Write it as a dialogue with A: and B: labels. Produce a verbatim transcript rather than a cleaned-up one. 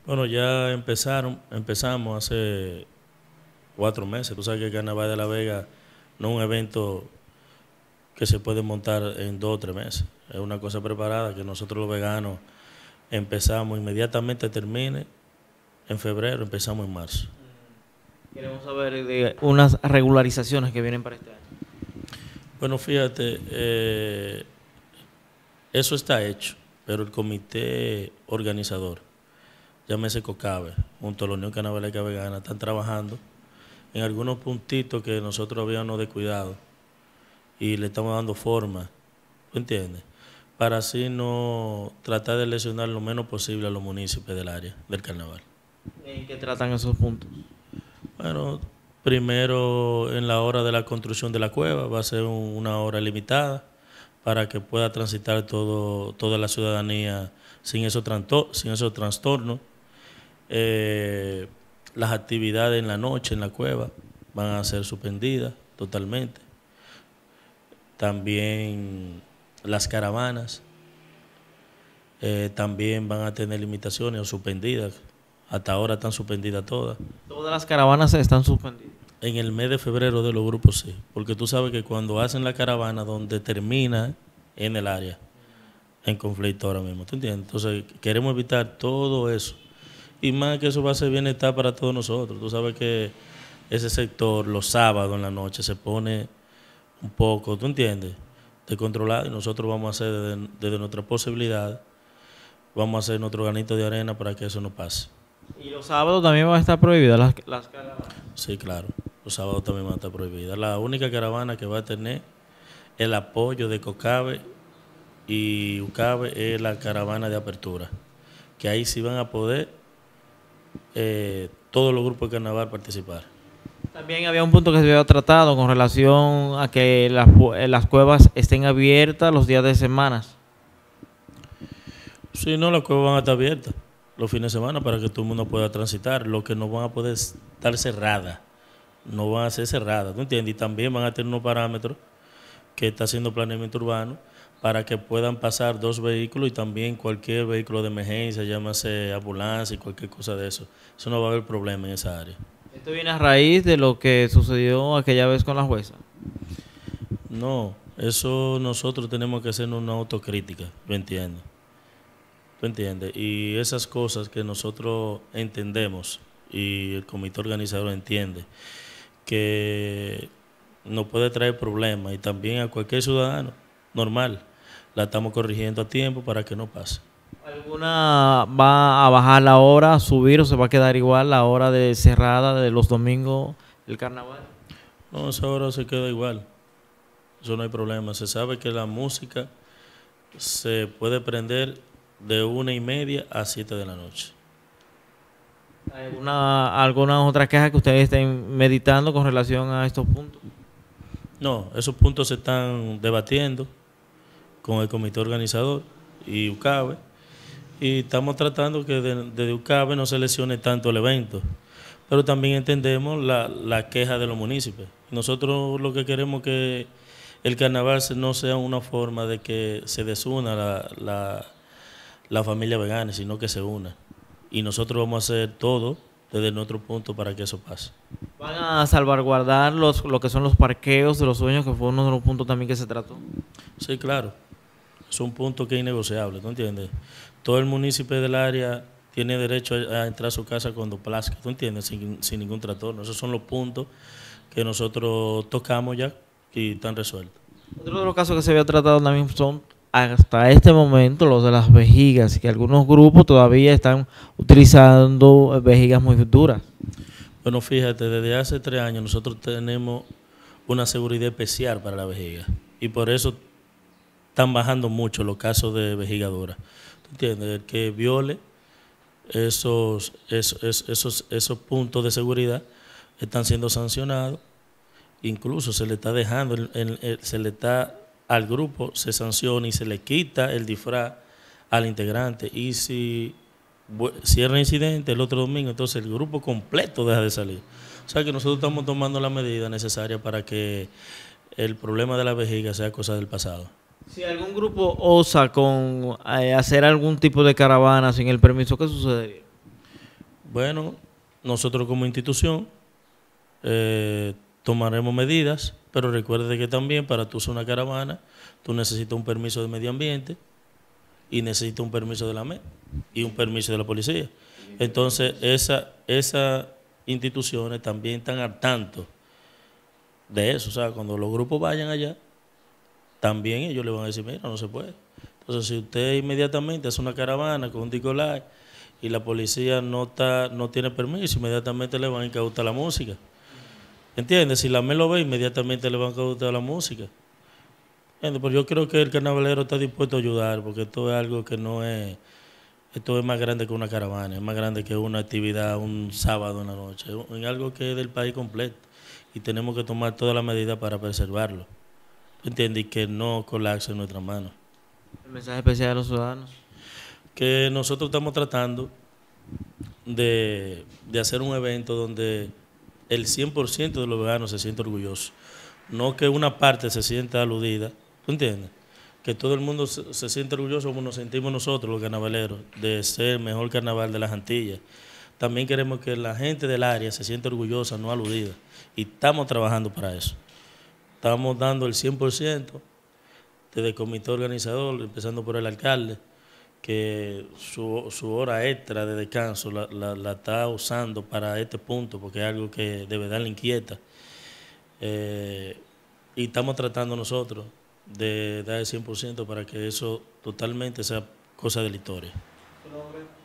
A: Bueno, ya empezaron, empezamos hace cuatro meses. Tú sabes que el Carnaval de La Vega no es un evento que se puede montar en dos o tres meses. Es una cosa preparada que nosotros los veganos empezamos inmediatamente, termine en febrero, empezamos en marzo.
B: Queremos saber de unas regularizaciones que vienen para este año.
A: Bueno, fíjate, eh, eso está hecho, pero el comité organizador, llámese COCAVE, junto a la Unión Carnavalesca Vegana, están trabajando en algunos puntitos que nosotros habíamos descuidado y le estamos dando forma, ¿tú entiendes? Para así no tratar de lesionar lo menos posible a los municipios del área del carnaval.
B: ¿En qué tratan esos puntos?
A: Bueno, primero en la hora de la construcción de la cueva va a ser un, una hora limitada para que pueda transitar todo, toda la ciudadanía sin esos, tranto, sin esos trastornos. Eh, las actividades en la noche en la cueva van a ser suspendidas totalmente. También las caravanas eh, también van a tener limitaciones o suspendidas. Hasta ahora están suspendidas todas.
B: Todas las caravanas están suspendidas.
A: En el mes de febrero de los grupos sí, porque tú sabes que cuando hacen la caravana donde termina en el área, en conflicto ahora mismo, ¿tú entiendes? Entonces queremos evitar todo eso. Y más que eso va a ser bienestar para todos nosotros. Tú sabes que ese sector los sábados en la noche se pone un poco, ¿tú entiendes?, descontrolado, y nosotros vamos a hacer desde, desde nuestra posibilidad, vamos a hacer nuestro granito de arena para que eso no pase.
B: ¿Y los sábados también van a estar prohibidas las, las caravanas?
A: Sí, claro, los sábados también van a estar prohibidas. La única caravana que va a tener el apoyo de COCAVE y UCAVE es la caravana de apertura, que ahí sí van a poder eh, todos los grupos de carnaval participar.
B: También había un punto que se había tratado con relación a que las, las cuevas estén abiertas los días de semanas.
A: Sí, no, las cuevas van a estar abiertas los fines de semana para que todo el mundo pueda transitar. Lo que no van a poder estar cerradas, no van a ser cerradas, ¿tú entiendes? Y también van a tener unos parámetros que está haciendo planeamiento urbano para que puedan pasar dos vehículos y también cualquier vehículo de emergencia, llámase ambulancia y cualquier cosa de eso. Eso no va a haber problema en esa área.
B: ¿Esto viene a raíz de lo que sucedió aquella vez con la jueza?
A: No, eso nosotros tenemos que hacernos una autocrítica, ¿tú entiendes? ¿Tú entiendes? Y esas cosas que nosotros entendemos y el comité organizador entiende que nos puede traer problemas y también a cualquier ciudadano normal, la estamos corrigiendo a tiempo para que no pase.
B: ¿Alguna va a bajar la hora, a subir o se va a quedar igual la hora de cerrada de los domingos del carnaval?
A: No, esa hora se queda igual. Eso no hay problema. Se sabe que la música se puede prender de una y media a siete de la noche.
B: ¿Alguna, alguna otra queja que ustedes estén meditando con relación a estos puntos?
A: No, esos puntos se están debatiendo con el comité organizador y UCAVE, y estamos tratando que desde de UCAVE no se lesione tanto el evento, pero también entendemos la, la queja de los municipios. Nosotros lo que queremos es que el carnaval no sea una forma de que se desuna la, la, la familia vegana, sino que se una. Y nosotros vamos a hacer todo desde nuestro punto para que eso pase.
B: ¿Van a salvaguardar los, lo que son los parqueos de los sueños, que fue uno de los puntos también que se trató?
A: Sí, claro. Es un punto que es innegociable, ¿tú entiendes? Todo el municipio del área tiene derecho a, a entrar a su casa cuando plazca, ¿tú entiendes? Sin, sin ningún trastorno. Esos son los puntos que nosotros tocamos ya y están resueltos.
B: Otro de los casos que se había tratado también son, hasta este momento, los de las vejigas, que algunos grupos todavía están utilizando vejigas muy duras.
A: Bueno, fíjate, desde hace tres años nosotros tenemos una seguridad especial para la vejiga y por eso están bajando mucho los casos de vejiga dura. ¿Tú entiendes? El que viole esos, esos, esos, esos puntos de seguridad están siendo sancionados. Incluso se le está dejando, el, el, el, se le está al grupo, se sanciona y se le quita el disfraz al integrante. Y si cierra el incidente el otro domingo, entonces el grupo completo deja de salir. O sea que nosotros estamos tomando las medidas necesarias para que el problema de la vejiga sea cosa del pasado.
B: Si algún grupo osa con eh, hacer algún tipo de caravana sin el permiso, ¿qué sucedería?
A: Bueno, nosotros como institución eh, tomaremos medidas, pero recuerde que también para tú hacer una caravana, tú necesitas un permiso de medio ambiente y necesitas un permiso de la M E y un permiso de la policía. Entonces, esa, esas instituciones también están al tanto de eso. O sea, cuando los grupos vayan allá, también ellos le van a decir, mira, no se puede. Entonces, si usted inmediatamente hace una caravana con un Nicolás y la policía no está, no tiene permiso, inmediatamente le van a incautar la música. ¿Entiendes? Si la M E lo ve, inmediatamente le van a incautar la música. ¿Entiendes? Pero yo creo que el carnavalero está dispuesto a ayudar, porque esto es algo que no es, esto es más grande que una caravana, es más grande que una actividad un sábado en la noche, es algo que es del país completo y tenemos que tomar todas las medidas para preservarlo. ¿Entiendes? Y que no colapse en nuestras manos.
B: El mensaje especial a los ciudadanos.
A: Que nosotros estamos tratando de, de hacer un evento donde el cien por ciento de los veganos se sienta orgulloso. No que una parte se sienta aludida, ¿tú entiendes? Que todo el mundo se, se sienta orgulloso como nos sentimos nosotros, los carnavaleros, de ser el mejor carnaval de las Antillas. También queremos que la gente del área se sienta orgullosa, no aludida. Y estamos trabajando para eso. Estamos dando el cien por ciento desde el comité organizador, empezando por el alcalde, que su, su hora extra de descanso la, la, la está usando para este punto, porque es algo que de verdad le inquieta. Eh, y estamos tratando nosotros de dar el cien por ciento para que eso totalmente sea cosa de la historia.